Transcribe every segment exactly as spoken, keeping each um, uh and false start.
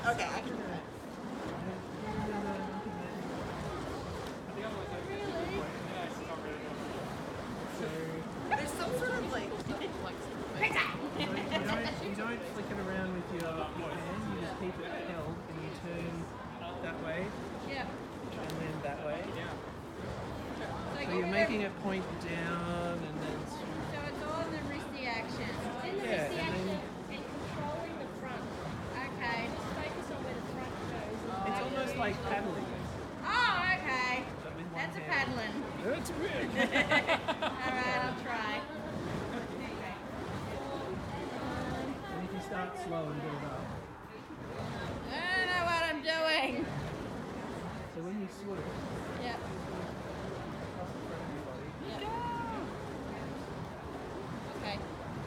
Okay, I can do that. There's some sort of like. You don't, you don't flick it around with your hand, you just keep it held and you turn that way Yeah. and then that way. So, So you're making it point down and then swing. so it's all in the wristy action. In the Yeah, wristy and action then- and controlling the front. Okay. Just focus on where the front goes. It's almost like paddling. Oh, okay. But with one That's a hand. paddling. That's big. Alright, I'll try. And if you start slow and build up. I don't know what I'm doing. So when you swim, Yep. cross in front of your body. Yep. Okay.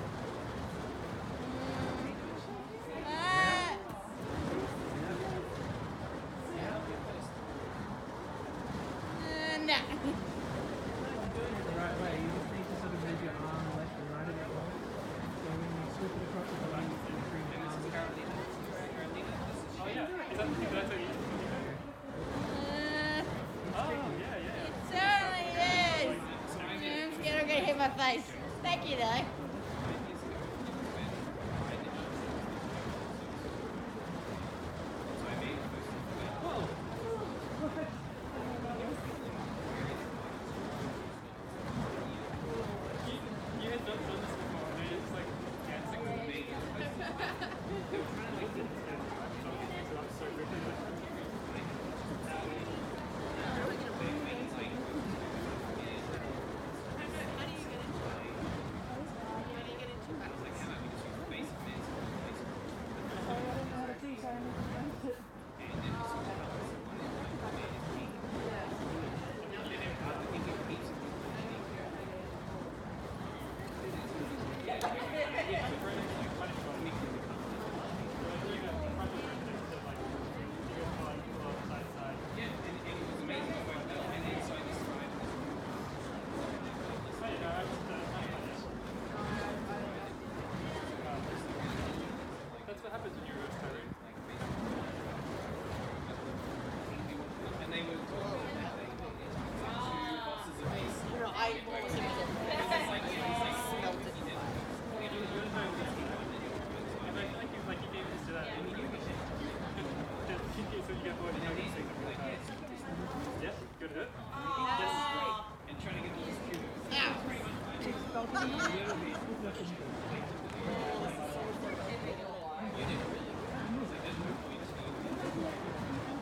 Ah. Uh, no. You're doing it the right way. You just need to sort of move your arm left and right a bit more. So when you swip it across the body, you can bring your arm down. Uh, it certainly is. I'm scared I'm gonna hit my face. Thank you, though. That's what happens when you're a pirate. And they would two bosses of ace. No, I almost smelled it. And I feel like you like you gave this to that. So you get bored and you say something like that. Yep, good hit. Yes. And trying to get those cues.